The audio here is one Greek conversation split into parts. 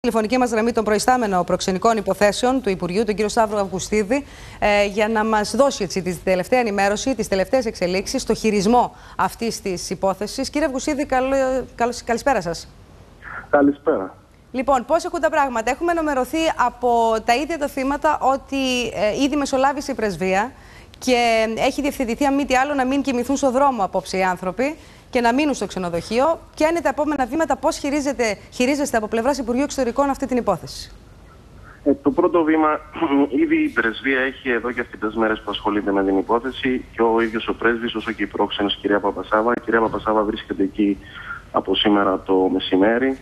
Τηλεφωνική μας γραμμή τον προϊστάμενο προξενικών υποθέσεων του Υπουργείου, τον κύριο Σταύρο Αυγουστίδη, για να μας δώσει τη τελευταία ενημέρωση, τις τελευταίες εξελίξεις στο χειρισμό αυτής της υπόθεσης. Κύριε Αυγουστίδη, καλησπέρα σας. Καλησπέρα. Λοιπόν, πώς έχουν τα πράγματα? Έχουμε ενημερωθεί από τα ίδια τα θύματα ότι ήδη μεσολάβησε η πρεσβεία και έχει διευθετηθεί, αν μη τι άλλο, να μην κοιμηθούν στο δρόμο απόψε οι άνθρωποι και να μείνουν στο ξενοδοχείο. Ποια είναι τα επόμενα βήματα, πώς χειρίζεστε από πλευράς Υπουργείου Εξωτερικών αυτή την υπόθεση? Το πρώτο βήμα, ήδη η πρεσβεία έχει εδώ και αρκετές μέρες που ασχολείται με την υπόθεση και ο ίδιος ο πρέσβης, όσο και η πρόξενος κυρία Παπασάβα. Η κυρία Παπασάβα βρίσκεται εκεί από σήμερα το μεσημέρι.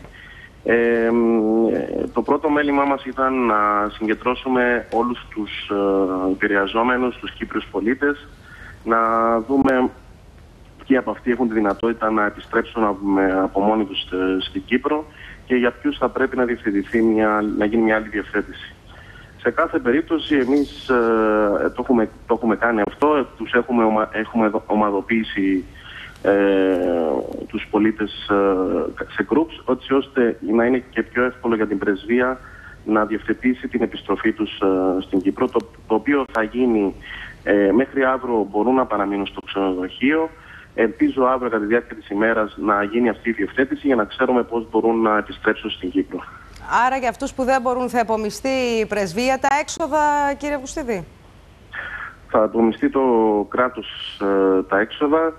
Το πρώτο μέλημά μας ήταν να συγκεντρώσουμε όλους τους επηρεαζόμενους, τους Κύπριους πολίτες, να δούμε ποιοι από αυτοί έχουν τη δυνατότητα να επιστρέψουν από μόνοι τους στην Κύπρο και για ποιους θα πρέπει να διευθετηθεί να γίνει μια άλλη διευθέτηση. Σε κάθε περίπτωση εμείς το έχουμε κάνει αυτό, τους έχουμε ομαδοποιήσει τους πολίτες σε groups, έτσι ώστε να είναι και πιο εύκολο για την πρεσβεία να διευθετήσει την επιστροφή τους στην Κύπρο, το οποίο θα γίνει μέχρι αύριο. Μπορούν να παραμείνουν στο ξενοδοχείο. Ελπίζω αύριο κατά τη διάρκεια της ημέρας να γίνει αυτή η διευθέτηση για να ξέρουμε πώς μπορούν να επιστρέψουν στην Κύπρο. Άρα για αυτούς που δεν μπορούν θα επομιστεί η πρεσβεία τα έξοδα, κύριε Αυγουστίδη? Θα επομιστεί το κράτος τα έξοδα,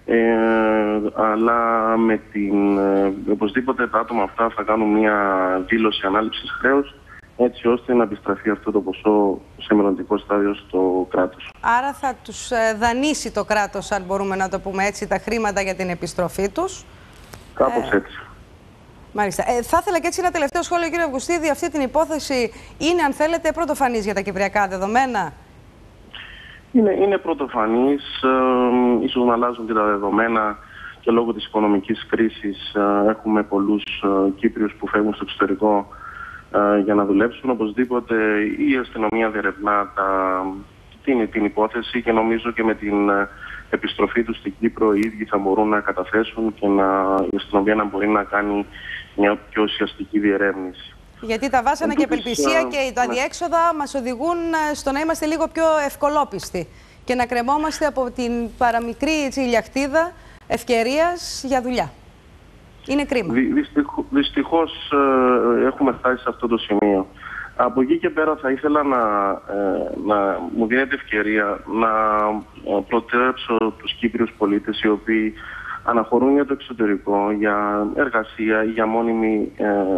αλλά οπωσδήποτε τα άτομα αυτά θα κάνουν μια δήλωση ανάληψης χρέους, έτσι ώστε να επιστραφεί αυτό το ποσό σε μελλοντικό στάδιο στο κράτος. Άρα θα τους δανείσει το κράτος, αν μπορούμε να το πούμε έτσι, τα χρήματα για την επιστροφή τους. Κάπως έτσι. Μάλιστα. Θα ήθελα και έτσι ένα τελευταίο σχόλιο, κύριε Αυγουστίδη. Αυτή την υπόθεση είναι, αν θέλετε, πρωτοφανής για τα κυπριακά δεδομένα? Είναι πρωτοφανής. Ίσως να αλλάζουν και τα δεδομένα και λόγω της οικονομικής κρίσης έχουμε πολλούς Κύπριους που φεύγουν στο εξωτερικό για να δουλέψουν. Οπωσδήποτε η αστυνομία διερευνά την υπόθεση και νομίζω και με την επιστροφή τους στην Κύπρο οι ίδιοι θα μπορούν να καταθέσουν και η αστυνομία να μπορεί να κάνει μια πιο ουσιαστική διερεύνηση. Γιατί τα βάσανα και απελπισία και τα διέξοδα μας οδηγούν στο να είμαστε λίγο πιο ευκολόπιστοι και να κρεμόμαστε από την παραμικρή λιαχτίδα ευκαιρίας για δουλειά. Είναι κρίμα. Δυστυχώς έχουμε φτάσει σε αυτό το σημείο. Από εκεί και πέρα θα ήθελα να μου δίνετε ευκαιρία να προτρέψω τους Κύπριους πολίτες οι οποίοι αναχωρούν για το εξωτερικό, για εργασία ή για μόνιμη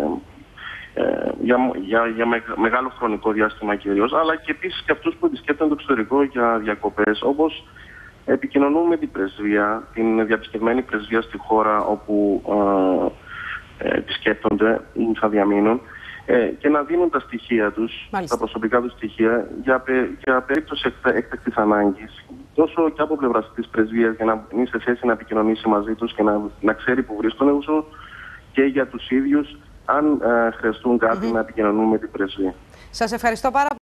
για μεγάλο χρονικό διάστημα κυρίως, αλλά και επίσης και αυτούς που επισκέπτονται το εξωτερικό για διακοπές, όπως επικοινωνούν με την πρεσβεία, την διαπιστευμένη πρεσβεία στη χώρα όπου επισκέπτονται ή θα διαμείνουν, και να δίνουν τα στοιχεία τους, τα προσωπικά τους στοιχεία, για περίπτωση έκτακτης ανάγκης, τόσο και από πλευράς της πρεσβείας για να είναι σε θέση να επικοινωνήσει μαζί τους και να ξέρει που βρίσκονται, όσο και για τους ίδιους, αν χρειαστούν κάτι, να επικοινωνούν με την πρεσβεία. Σας ευχαριστώ πάρα πολύ.